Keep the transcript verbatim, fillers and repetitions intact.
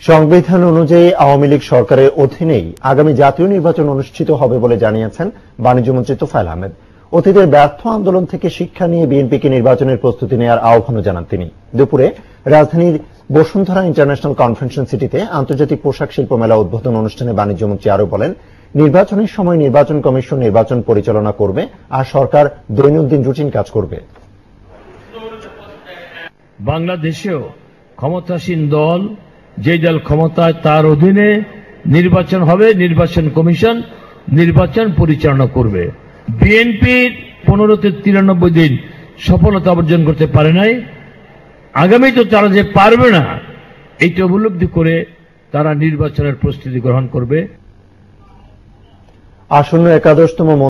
সংবিধান অনুযায়ী আওয়ামী লীগ সরকারের অধীনেই আগামী জাতীয় নির্বাচন অনুষ্ঠিত হবে বলে জানিয়েছেন বাণিজ্যমন্ত্রী তোফাইল আহমেদ। অতীতের ব্যর্থ আন্দোলন থেকে শিক্ষা নিয়ে বিএনপিকে নির্বাচনের প্রস্তুতি নেওয়ার আহ্বানও জানান তিনি। দুপুরে রাজধানীর বসুন্ধরা ইন্টারন্যাশনাল কনভেনশন সিটিতে আন্তর্জাতিক পোশাক শিল্প মেলা উদ্বোধন অনুষ্ঠানে বাণিজ্যমন্ত্রী আরও বলেন, নির্বাচনের সময় নির্বাচন কমিশন নির্বাচন পরিচালনা করবে আর সরকার দৈনন্দিন রুটিন কাজ করবে। বাংলাদেশেও ক্ষমতাসীন দল যে দল ক্ষমতায় তার অধীনে নির্বাচন হবে, নির্বাচন কমিশন নির্বাচন পরিচালনা করবে। বিএনপির পনেরোতে তিরানব্বই দিন সফলতা অর্জন করতে পারে নাই, আগামী তো তারা যে পারবে না এইটা উপলব্ধি করে তারা নির্বাচনের প্রস্তুতি গ্রহণ করবে। আসন্ন একাদশতম